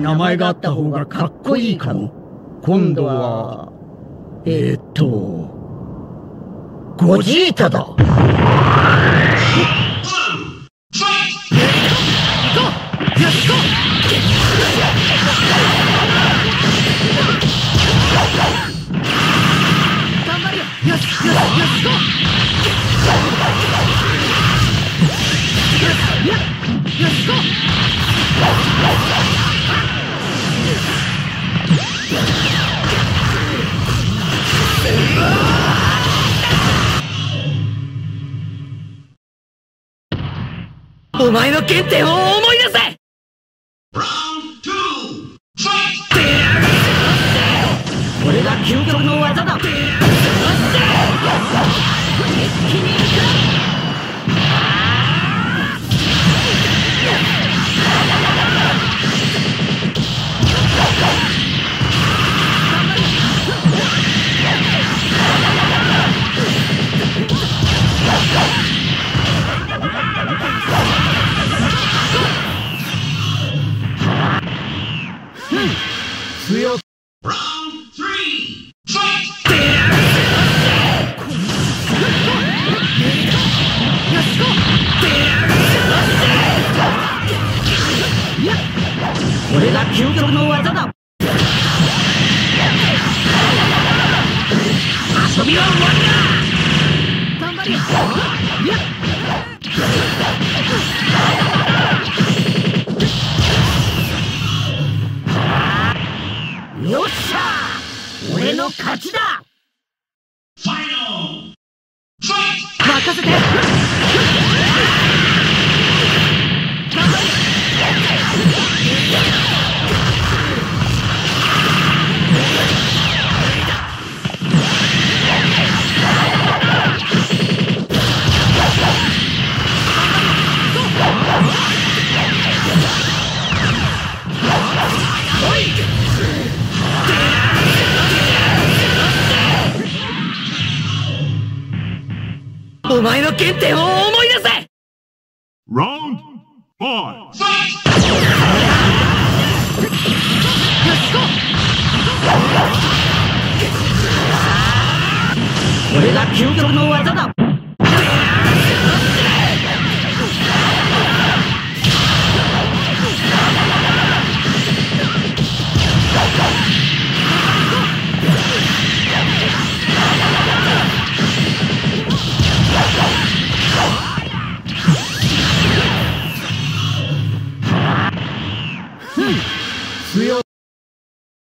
名前があった方がかっこいいかも。今度は、ゴジータだ。 お前の原点を思い出せ。これが究極の技だ。 強っ。 これが究極の技だ。遊びは終わりだ。頑張れ。よっしゃ、俺の勝ちだ。任せて。頑張れ。お前の原点を思い出せ。 Round 5. これが究極の技だ。